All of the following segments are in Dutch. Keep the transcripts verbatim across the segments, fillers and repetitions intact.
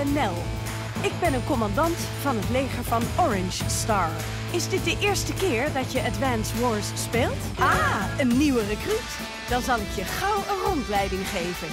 ben Nel. Ik ben een commandant van het leger van Orange Star. Is dit de eerste keer dat je Advance Wars speelt? Ah, een nieuwe recruut. Dan zal ik je gauw een rondleiding geven.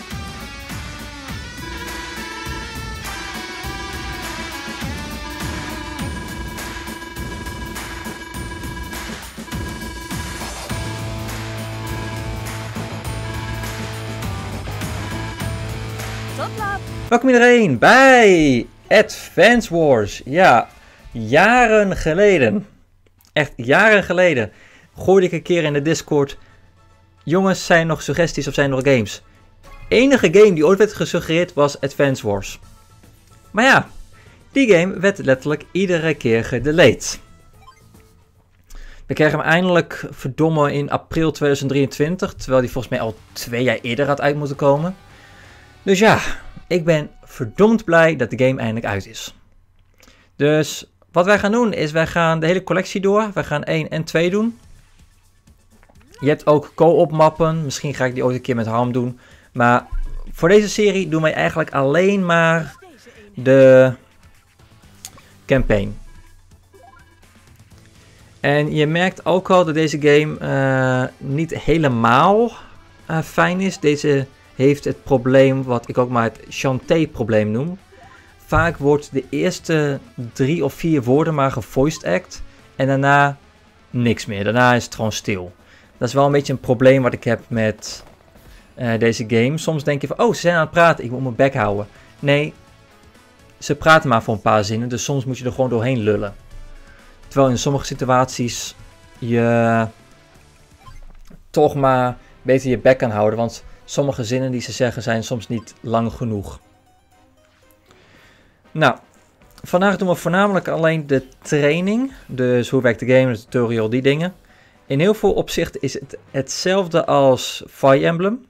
Tot laat. Welkom iedereen bij Advance Wars. Ja, jaren geleden, echt jaren geleden, gooide ik een keer in de Discord. Jongens, zijn er nog suggesties of zijn er nog games? Enige game die ooit werd gesuggereerd was Advance Wars. Maar ja, die game werd letterlijk iedere keer gedelayed. We kregen hem eindelijk verdomme in april tweeduizend drieëntwintig, terwijl die volgens mij al twee jaar eerder had uit moeten komen. Dus ja, ik ben verdomd blij dat de game eindelijk uit is. Dus wat wij gaan doen is, wij gaan de hele collectie door. Wij gaan één en twee doen. Je hebt ook co-op mappen. Misschien ga ik die ooit een keer met Harm doen. Maar voor deze serie doen wij eigenlijk alleen maar de campaign. En je merkt ook al dat deze game uh, niet helemaal uh, fijn is. Deze heeft het probleem wat ik ook maar het Shantae-probleem noem. Vaak wordt de eerste drie of vier woorden maar gevoiced act en daarna niks meer. Daarna is het gewoon stil. Dat is wel een beetje een probleem wat ik heb met uh, deze game. Soms denk je van, oh, ze zijn aan het praten, ik moet mijn bek houden. Nee, ze praten maar voor een paar zinnen, dus soms moet je er gewoon doorheen lullen. Terwijl in sommige situaties je toch maar beter je bek kan houden, want sommige zinnen die ze zeggen zijn soms niet lang genoeg. Nou, vandaag doen we voornamelijk alleen de training. Dus hoe werkt de game, de tutorial, die dingen. In heel veel opzichten is het hetzelfde als Fire Emblem.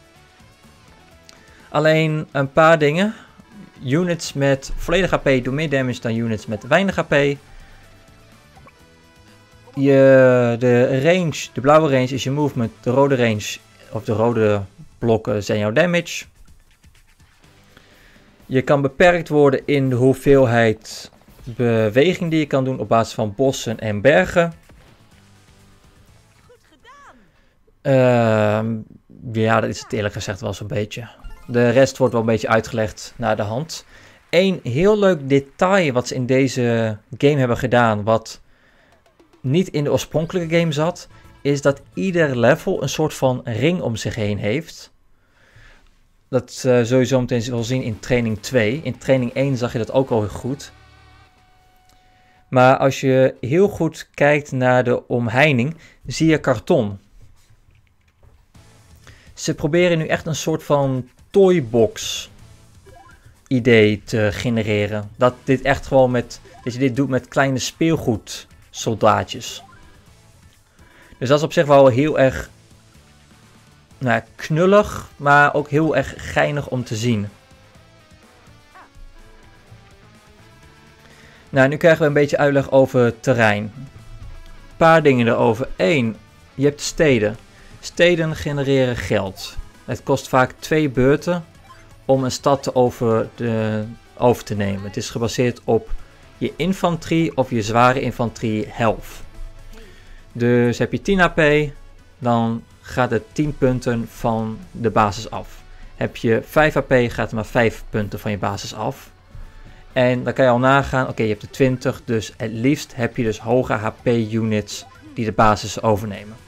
Alleen een paar dingen. Units met volledig H P doen meer damage dan units met weinig H P. Je, de range, de blauwe range is je movement, de rode range of de rode blokken zijn jouw damage. Je kan beperkt worden in de hoeveelheid beweging die je kan doen op basis van bossen en bergen. Goed gedaan. Uh, ja, dat is het eerlijk gezegd wel zo'n beetje. De rest wordt wel een beetje uitgelegd naar de hand. Eén heel leuk detail wat ze in deze game hebben gedaan, wat niet in de oorspronkelijke game zat, is dat ieder level een soort van ring om zich heen heeft. Dat uh, zul je zo meteen wel zien in training twee. In training één zag je dat ook al heel goed. Maar als je heel goed kijkt naar de omheining, zie je karton. Ze proberen nu echt een soort van toybox idee te genereren. Dat dit echt gewoon met, dat je dit doet met kleine speelgoedsoldaatjes. Dus dat is op zich wel heel erg nou, knullig, maar ook heel erg geinig om te zien. Nou, nu krijgen we een beetje uitleg over het terrein. Een paar dingen erover. Eén, je hebt steden. Steden genereren geld. Het kost vaak twee beurten om een stad te over, de, over te nemen. Het is gebaseerd op je infanterie of je zware infanterie health. Dus heb je tien H P, dan gaat het tien punten van de basis af. Heb je vijf H P, gaat er maar vijf punten van je basis af. En dan kan je al nagaan, oké, okay, je hebt er twintig, dus het liefst heb je dus hoge H P units die de basis overnemen.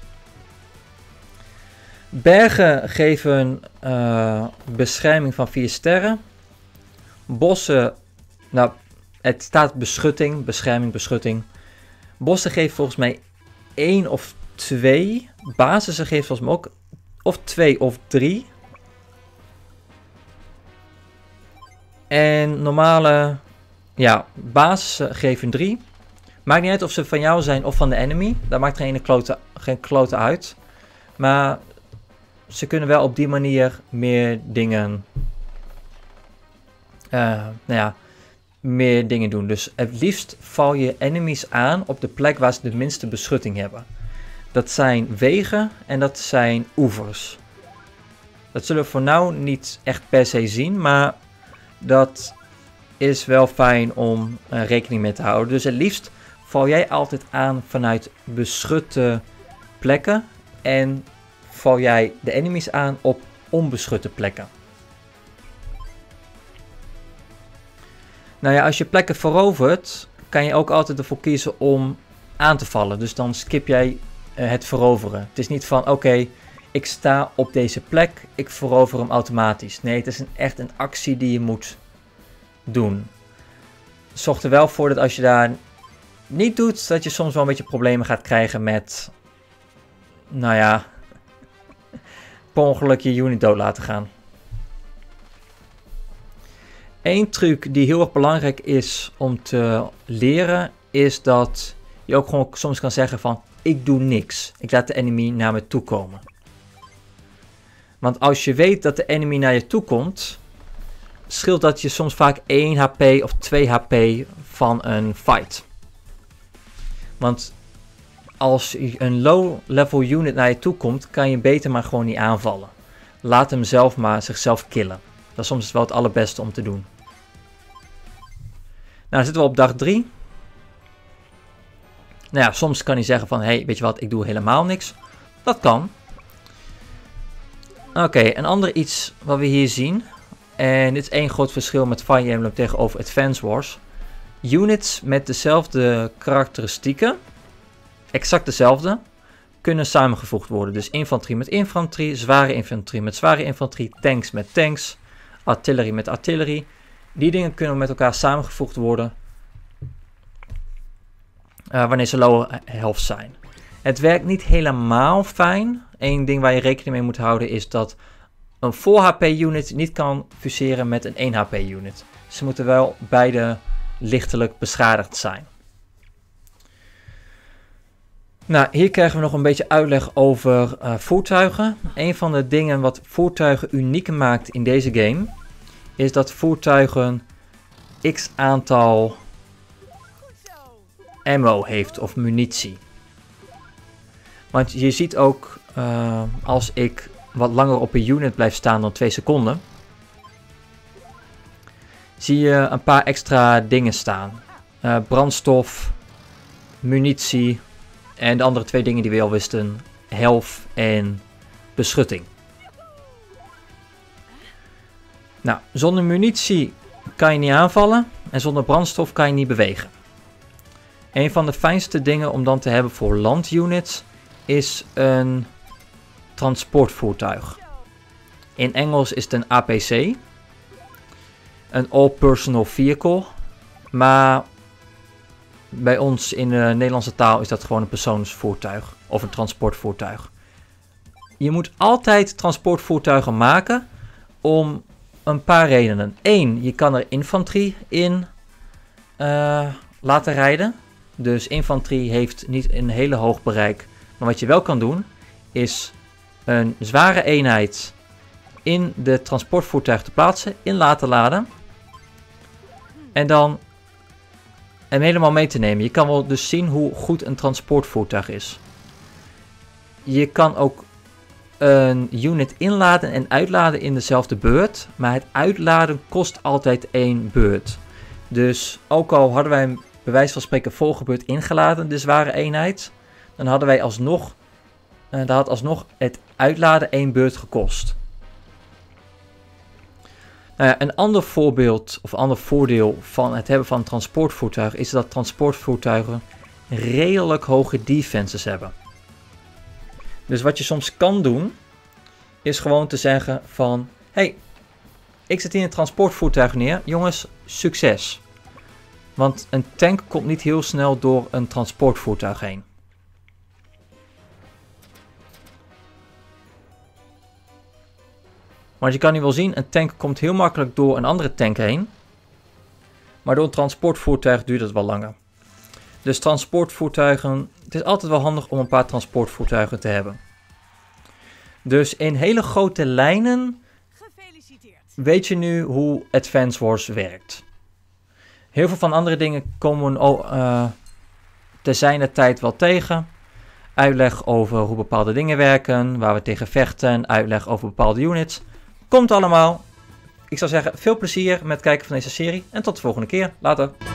Bergen geven uh, bescherming van vier sterren. Bossen, nou, het staat beschutting, bescherming, beschutting. Bossen geven volgens mij één of twee. Basissen geven volgens mij ook of twee of drie. En normale, ja, basissen geven drie. Maakt niet uit of ze van jou zijn of van de enemy. Daar maakt geen klote, geen klote uit. Maar ze kunnen wel op die manier meer dingen, uh, nou ja, meer dingen doen. Dus het liefst val je enemies aan op de plek waar ze de minste beschutting hebben. Dat zijn wegen en dat zijn oevers. Dat zullen we voor nu niet echt per se zien, maar dat is wel fijn om uh, rekening mee te houden. Dus het liefst val jij altijd aan vanuit beschutte plekken. En val jij de enemies aan op onbeschutte plekken. Nou ja, als je plekken verovert, kan je ook altijd ervoor kiezen om aan te vallen. Dus dan skip jij uh, het veroveren. Het is niet van, oké, okay, ik sta op deze plek, ik verover hem automatisch. Nee, het is een, echt een actie die je moet doen. Zorg er wel voor dat als je daar niet doet, dat je soms wel een beetje problemen gaat krijgen met, nou ja, per ongeluk je unit dood laten gaan. Eén truc die heel erg belangrijk is om te leren, is dat je ook gewoon soms kan zeggen van, ik doe niks. Ik laat de enemy naar me toe komen. Want als je weet dat de enemy naar je toe komt, scheelt dat je soms vaak één H P of twee H P van een fight. Want als een low level unit naar je toe komt, kan je beter maar gewoon niet aanvallen. Laat hem zelf maar zichzelf killen. Dat is soms wel het allerbeste om te doen. Nou, dan zitten we op dag drie. Nou ja, soms kan hij zeggen van, hey, weet je wat, ik doe helemaal niks. Dat kan. Oké, okay, een ander iets wat we hier zien. En dit is één groot verschil met Fire Emblem tegenover Advance Wars. Units met dezelfde karakteristieken, exact dezelfde, kunnen samengevoegd worden. Dus infanterie met infanterie, zware infanterie met zware infanterie, tanks met tanks, artillerie met artillerie. Die dingen kunnen met elkaar samengevoegd worden uh, wanneer ze low health zijn. Het werkt niet helemaal fijn. Eén ding waar je rekening mee moet houden is dat een full H P unit niet kan fuseren met een één H P unit. Ze moeten wel beide lichtelijk beschadigd zijn. Nou, hier krijgen we nog een beetje uitleg over uh, voertuigen. Een van de dingen wat voertuigen uniek maakt in deze game, is dat voertuigen x aantal ammo heeft of munitie. Want je ziet ook, uh, als ik wat langer op een unit blijf staan dan twee seconden, zie je een paar extra dingen staan. Uh, brandstof, munitie en de andere twee dingen die we al wisten, health en beschutting. Nou, zonder munitie kan je niet aanvallen en zonder brandstof kan je niet bewegen. Een van de fijnste dingen om dan te hebben voor landunits is een transportvoertuig. In Engels is het een A P C, een all-personal vehicle, maar bij ons in de Nederlandse taal is dat gewoon een persoonsvoertuig of een transportvoertuig. Je moet altijd transportvoertuigen maken om een paar redenen. Eén, je kan er infanterie in uh, laten rijden. Dus infanterie heeft niet een hele hoog bereik. Maar wat je wel kan doen, is een zware eenheid in de transportvoertuig te plaatsen, in laten laden. En dan hem helemaal mee te nemen. Je kan wel dus zien hoe goed een transportvoertuig is. Je kan ook een unit inladen en uitladen in dezelfde beurt. Maar het uitladen kost altijd één beurt. Dus ook al hadden wij bij wijze van spreken volgebeurt ingeladen, de zware eenheid, dan hadden wij alsnog, uh, dat had alsnog het uitladen één beurt gekost. Nou ja, een ander voorbeeld of ander voordeel van het hebben van een transportvoertuig is dat transportvoertuigen redelijk hoge defenses hebben. Dus wat je soms kan doen, is gewoon te zeggen van, hey, ik zet hier een transportvoertuig neer, jongens, succes. Want een tank komt niet heel snel door een transportvoertuig heen. Want je kan nu wel zien, een tank komt heel makkelijk door een andere tank heen. Maar door een transportvoertuig duurt het wel langer. Dus transportvoertuigen, het is altijd wel handig om een paar transportvoertuigen te hebben. Dus in hele grote lijnen weet je nu hoe Advance Wars werkt. Heel veel van andere dingen komen we uh, te zijner tijd wel tegen. Uitleg over hoe bepaalde dingen werken, waar we tegen vechten, uitleg over bepaalde units. Komt allemaal. ik zou zeggen, veel plezier met het kijken van deze serie. En tot de volgende keer. Later.